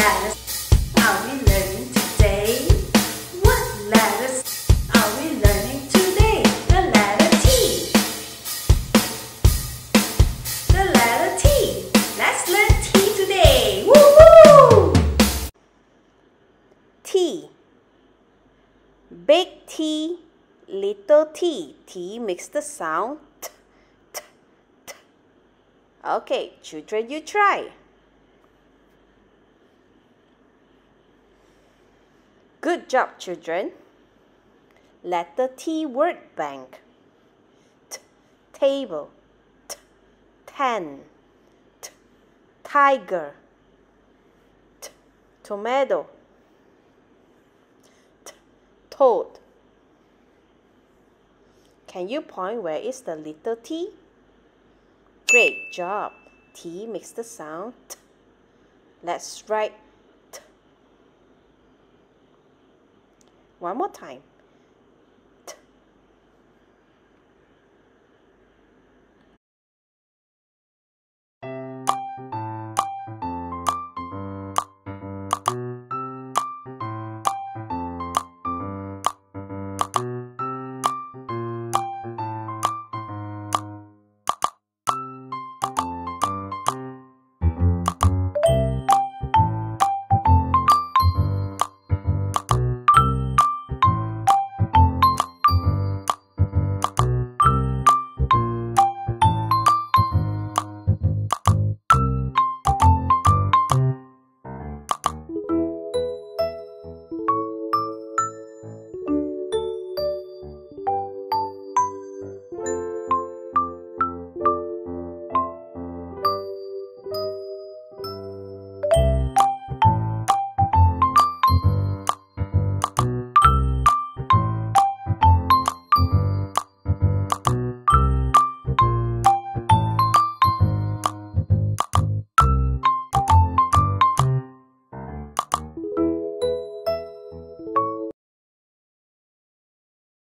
letters are we learning today? What letters are we learning today? The letter T. The letter T. Let's learn T today. Woo-hoo! T. Big T, little t. T makes the sound t, t, t. Okay, children, you try. Good job, children. Letter T word bank. T, table. T, ten. T, tiger. T, tomato. T, toad. Can you point where is the little t? Great job. T makes the sound t. Let's write t. One more time.